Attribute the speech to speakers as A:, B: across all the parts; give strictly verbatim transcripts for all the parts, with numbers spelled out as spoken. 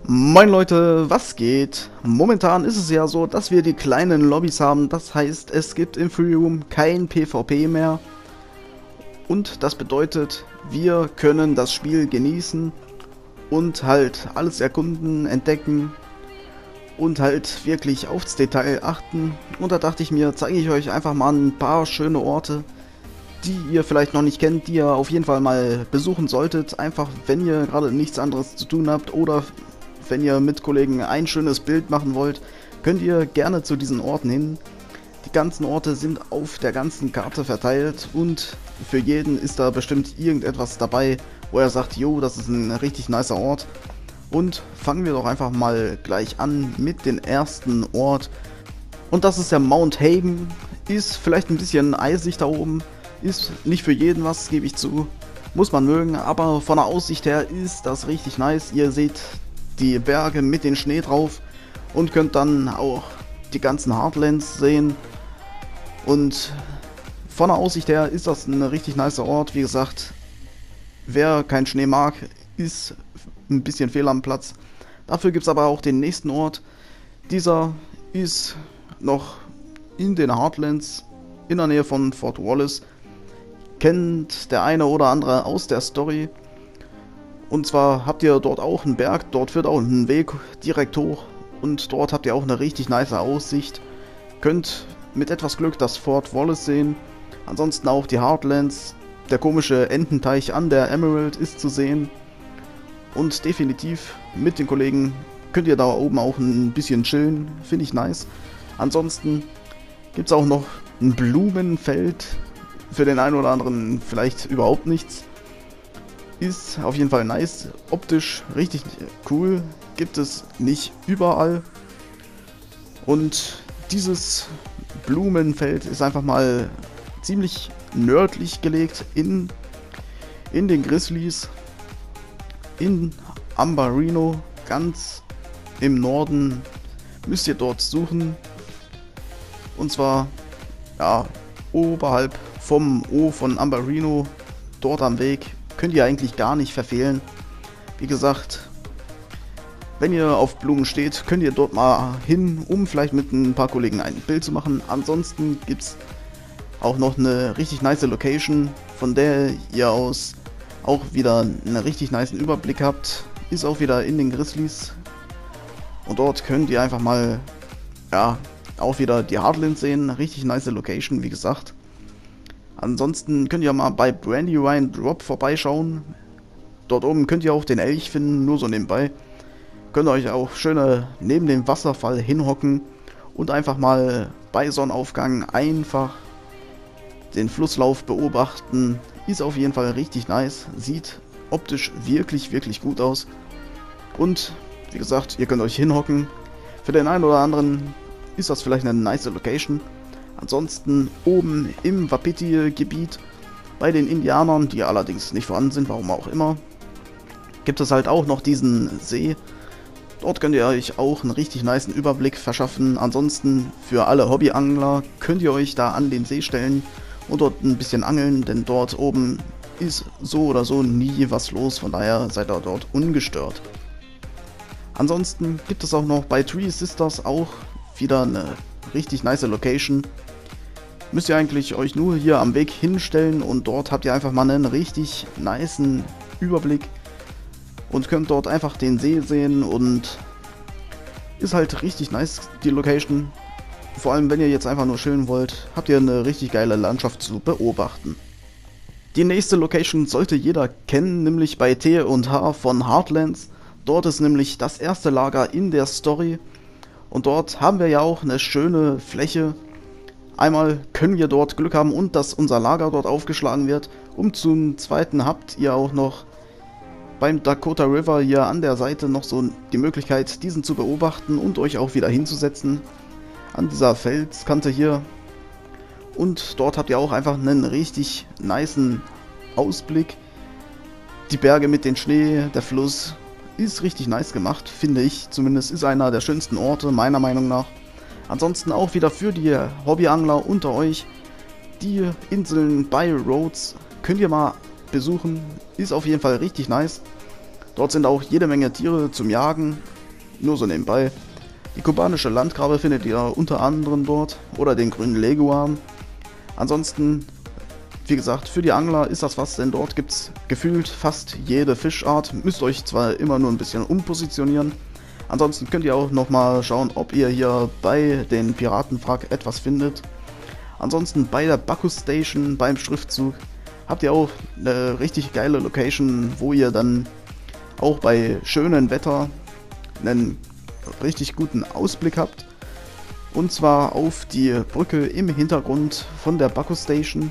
A: Moin Leute, was geht? Momentan ist es ja so, dass wir die kleinen Lobbys haben. Das heißt, es gibt im Free Room kein PvP mehr. Und das bedeutet, wir können das Spiel genießen und halt alles erkunden, entdecken und halt wirklich aufs Detail achten. Und da dachte ich mir, zeige ich euch einfach mal ein paar schöne Orte, die ihr vielleicht noch nicht kennt, die ihr auf jeden Fall mal besuchen solltet. Einfach, wenn ihr gerade nichts anderes zu tun habt oder wenn ihr mit Kollegen ein schönes Bild machen wollt, könnt ihr gerne zu diesen Orten hin. Die ganzen Orte sind auf der ganzen Karte verteilt und für jeden ist da bestimmt irgendetwas dabei, wo er sagt, jo, das ist ein richtig nicer Ort. Und fangen wir doch einfach mal gleich an mit dem ersten Ort. Und das ist der Mount Hagen. Ist vielleicht ein bisschen eisig da oben, ist nicht für jeden was, gebe ich zu. Muss man mögen, aber von der Aussicht her ist das richtig nice. Ihr seht die Berge mit dem Schnee drauf und könnt dann auch die ganzen Heartlands sehen. Und von der Aussicht her ist das ein richtig nicer Ort. Wie gesagt, wer keinen Schnee mag, ist ein bisschen fehl am Platz. Dafür gibt es aber auch den nächsten Ort. Dieser ist noch in den Heartlands, in der Nähe von Fort Wallace. Kennt der eine oder andere aus der Story. Und zwar habt ihr dort auch einen Berg, dort führt auch ein Weg direkt hoch. Und dort habt ihr auch eine richtig nice Aussicht. Könnt mit etwas Glück das Fort Wallace sehen. Ansonsten auch die Heartlands. Der komische Ententeich an der Emerald ist zu sehen. Und definitiv mit den Kollegen könnt ihr da oben auch ein bisschen chillen. Finde ich nice. Ansonsten gibt es auch noch ein Blumenfeld. Für den einen oder anderen vielleicht überhaupt nichts. Ist auf jeden Fall nice. Optisch richtig cool. Gibt es nicht überall. Und dieses Blumenfeld ist einfach mal ziemlich nördlich gelegt in, in den Grizzlies. In Ambarino, ganz im Norden, müsst ihr dort suchen. Und zwar, ja, oberhalb vom O von Ambarino, dort am Weg, könnt ihr eigentlich gar nicht verfehlen. Wie gesagt, wenn ihr auf Blumen steht, könnt ihr dort mal hin, um vielleicht mit ein paar Kollegen ein Bild zu machen. Ansonsten gibt es auch noch eine richtig nice Location, von der ihr aus auch wieder einen richtig nicen Überblick habt. Ist auch wieder in den Grizzlies. Und dort könnt ihr einfach mal, ja, auch wieder die Heartlands sehen. Richtig nice Location, wie gesagt. Ansonsten könnt ihr mal bei Brandywine Drop vorbeischauen. Dort oben könnt ihr auch den Elch finden, nur so nebenbei. Könnt ihr euch auch schön neben dem Wasserfall hinhocken und einfach mal bei Sonnenaufgang einfach den Flusslauf beobachten. Ist auf jeden Fall richtig nice. Sieht optisch wirklich, wirklich gut aus. Und wie gesagt, ihr könnt euch hinhocken. Für den einen oder anderen ist das vielleicht eine nice Location. Ansonsten oben im Wapiti-Gebiet bei den Indianern, die allerdings nicht vorhanden sind, warum auch immer, gibt es halt auch noch diesen See. Dort könnt ihr euch auch einen richtig nicen Überblick verschaffen. Ansonsten für alle Hobbyangler könnt ihr euch da an den See stellen und dort ein bisschen angeln, denn dort oben ist so oder so nie was los, von daher seid ihr dort ungestört. Ansonsten gibt es auch noch bei Three Sisters auch wieder eine richtig nice Location. Müsst ihr eigentlich euch nur hier am Weg hinstellen und dort habt ihr einfach mal einen richtig nicen Überblick und könnt dort einfach den See sehen und ist halt richtig nice die Location. Vor allem wenn ihr jetzt einfach nur chillen wollt, habt ihr eine richtig geile Landschaft zu beobachten. Die nächste Location sollte jeder kennen, nämlich bei T und H von Heartlands. Dort ist nämlich das erste Lager in der Story. Und dort haben wir ja auch eine schöne Fläche. Einmal können wir dort Glück haben und dass unser Lager dort aufgeschlagen wird. Und zum zweiten habt ihr auch noch beim Dakota River hier an der Seite noch so die Möglichkeit, diesen zu beobachten und euch auch wieder hinzusetzen. An dieser Felskante hier. Und dort habt ihr auch einfach einen richtig nicen Ausblick. Die Berge mit dem Schnee, der Fluss. Ist richtig nice gemacht, finde ich. Zumindest ist einer der schönsten Orte, meiner Meinung nach. Ansonsten auch wieder für die Hobbyangler unter euch. Die Inseln bei Rhodes könnt ihr mal besuchen. Ist auf jeden Fall richtig nice. Dort sind auch jede Menge Tiere zum Jagen. nur so nebenbei. Die kubanische Landkrabbe findet ihr unter anderem dort oder den grünen Leguan. Ansonsten, wie gesagt, für die Angler ist das was, denn dort gibt es gefühlt fast jede Fischart. Müsst euch zwar immer nur ein bisschen umpositionieren. Ansonsten könnt ihr auch nochmal schauen, ob ihr hier bei den Piratenwrack etwas findet. Ansonsten bei der Bacchus Station, beim Schriftzug, habt ihr auch eine richtig geile Location, wo ihr dann auch bei schönem Wetter einen richtig guten Ausblick habt. Und zwar auf die Brücke im Hintergrund von der Bacchus Station.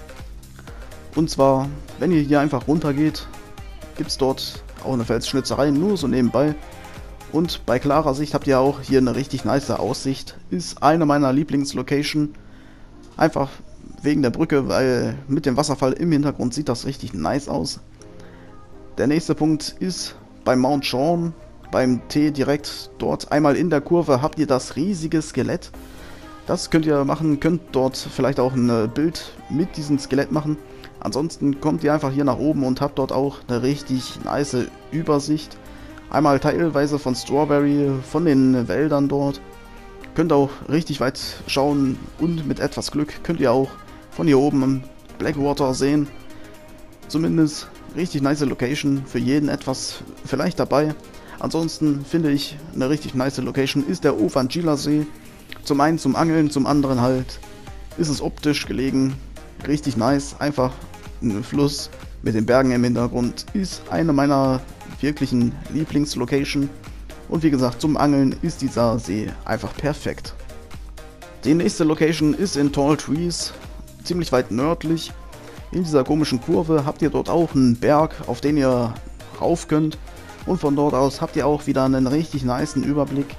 A: Und zwar, wenn ihr hier einfach runter geht, gibt es dort auch eine Felsschnitzerei, nur so nebenbei. Und bei klarer Sicht habt ihr auch hier eine richtig nice Aussicht. Ist eine meiner Lieblingslocation. Einfach wegen der Brücke, weil mit dem Wasserfall im Hintergrund sieht das richtig nice aus. Der nächste Punkt ist beim Mount Sean, beim T direkt dort. Einmal in der Kurve habt ihr das riesige Skelett. Das könnt ihr machen, könnt dort vielleicht auch ein Bild mit diesem Skelett machen. Ansonsten kommt ihr einfach hier nach oben und habt dort auch eine richtig nice Übersicht. Einmal teilweise von Strawberry, von den Wäldern dort. Könnt auch richtig weit schauen und mit etwas Glück könnt ihr auch von hier oben Blackwater sehen. Zumindest richtig nice Location, für jeden etwas vielleicht dabei. Ansonsten finde ich eine richtig nice Location ist der Ovangila See. Zum einen zum Angeln, zum anderen halt ist es optisch gelegen. Richtig nice, einfach ein Fluss mit den Bergen im Hintergrund ist eine meiner wirklichen Lieblingslocation. Und wie gesagt, zum Angeln ist dieser See einfach perfekt. Die nächste Location ist in Tall Trees, ziemlich weit nördlich. In dieser komischen Kurve habt ihr dort auch einen Berg, auf den ihr rauf könnt. Und von dort aus habt ihr auch wieder einen richtig nicen Überblick.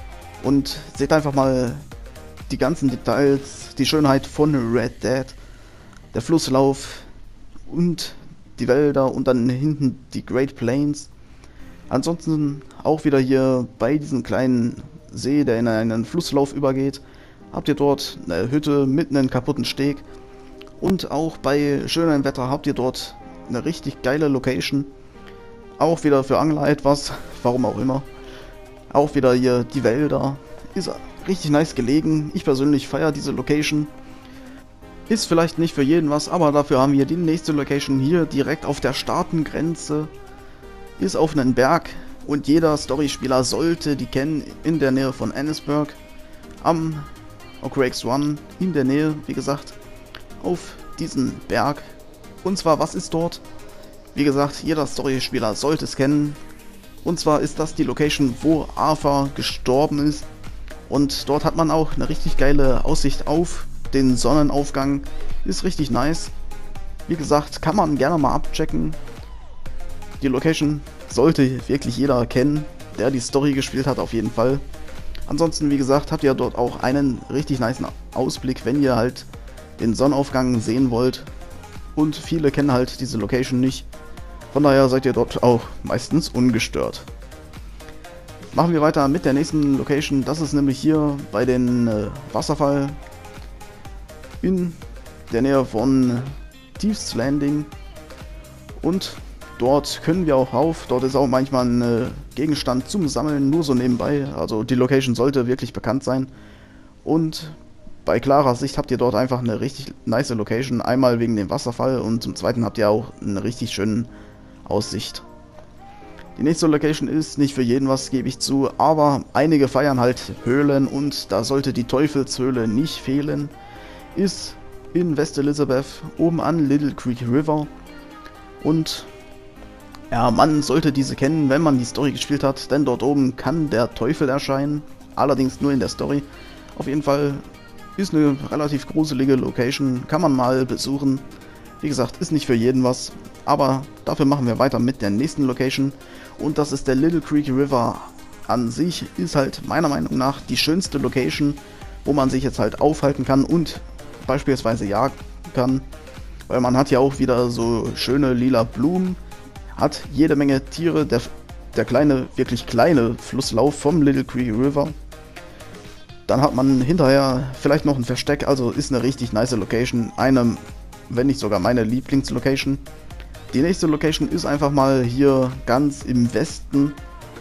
A: Und seht einfach mal die ganzen Details, die Schönheit von Red Dead. Der Flusslauf und die Wälder und dann hinten die Great Plains. Ansonsten auch wieder hier bei diesem kleinen See, der in einen Flusslauf übergeht, habt ihr dort eine Hütte mit einem kaputten Steg. Und auch bei schönem Wetter habt ihr dort eine richtig geile Location. Auch wieder für Angler etwas, warum auch immer. Auch wieder hier die Wälder. Ist richtig nice gelegen. Ich persönlich feiere diese Location. Ist vielleicht nicht für jeden was, aber dafür haben wir die nächste Location hier direkt auf der Staatengrenze. Ist auf einem Berg und jeder Storyspieler sollte die kennen, in der Nähe von Annisburg. Am O'Crakes Run, in der Nähe, wie gesagt, auf diesen Berg. Und zwar, was ist dort? Wie gesagt, jeder Storyspieler sollte es kennen. Und zwar ist das die Location, wo Arthur gestorben ist. Und dort hat man auch eine richtig geile Aussicht auf den Sonnenaufgang. Ist richtig nice. Wie gesagt, kann man gerne mal abchecken. Die Location sollte wirklich jeder kennen, der die Story gespielt hat, auf jeden Fall. Ansonsten, wie gesagt, habt ihr dort auch einen richtig nicen Ausblick, wenn ihr halt den Sonnenaufgang sehen wollt. Und viele kennen halt diese Location nicht. Von daher seid ihr dort auch meistens ungestört. Machen wir weiter mit der nächsten Location. Das ist nämlich hier bei den äh, Wasserfall in der Nähe von Thieves Landing. Und dort können wir auch rauf. Dort ist auch manchmal ein äh, Gegenstand zum Sammeln, nur so nebenbei. Also die Location sollte wirklich bekannt sein. Und bei klarer Sicht habt ihr dort einfach eine richtig nice Location. Einmal wegen dem Wasserfall und zum zweiten habt ihr auch eine richtig schöne Aussicht. Die nächste Location ist nicht für jeden was, gebe ich zu, aber einige feiern halt Höhlen und da sollte die Teufelshöhle nicht fehlen. Ist in West Elizabeth, oben an Little Creek River. Und ja, man sollte diese kennen, wenn man die Story gespielt hat, denn dort oben kann der Teufel erscheinen, allerdings nur in der Story. Auf jeden Fall ist eine relativ gruselige Location, kann man mal besuchen. Wie gesagt, ist nicht für jeden was, aber dafür machen wir weiter mit der nächsten Location. Und das ist der Little Creek River. An sich ist halt meiner Meinung nach die schönste Location, wo man sich jetzt halt aufhalten kann und beispielsweise jagen kann. Weil man hat ja auch wieder so schöne lila Blumen, hat jede Menge Tiere, der, der kleine, wirklich kleine Flusslauf vom Little Creek River. Dann hat man hinterher vielleicht noch ein Versteck, also ist eine richtig nice Location, eine, wenn nicht sogar meine Lieblingslocation. Die nächste Location ist einfach mal hier ganz im Westen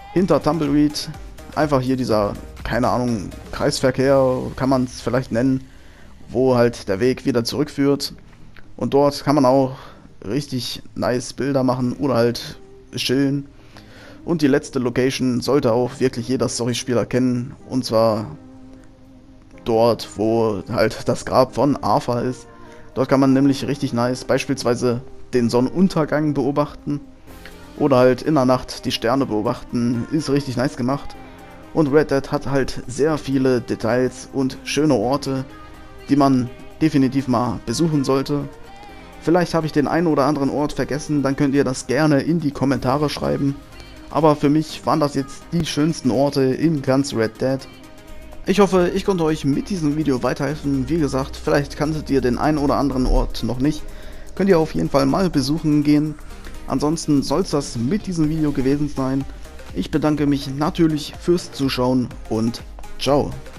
A: hinter Tumbleweed. Einfach hier dieser, keine Ahnung, Kreisverkehr kann man es vielleicht nennen, wo halt der Weg wieder zurückführt. Und dort kann man auch richtig nice Bilder machen oder halt chillen. Und die letzte Location sollte auch wirklich jeder Storyspieler kennen. Und zwar dort, wo halt das Grab von Arthur ist. Dort kann man nämlich richtig nice beispielsweise den Sonnenuntergang beobachten. Oder halt in der Nacht die Sterne beobachten. Ist richtig nice gemacht. Und Red Dead hat halt sehr viele Details und schöne Orte, die man definitiv mal besuchen sollte. Vielleicht habe ich den einen oder anderen Ort vergessen, dann könnt ihr das gerne in die Kommentare schreiben. Aber für mich waren das jetzt die schönsten Orte in ganz Red Dead. Ich hoffe, ich konnte euch mit diesem Video weiterhelfen. Wie gesagt, vielleicht kanntet ihr den einen oder anderen Ort noch nicht. Könnt ihr auf jeden Fall mal besuchen gehen. Ansonsten soll es das mit diesem Video gewesen sein. Ich bedanke mich natürlich fürs Zuschauen und ciao.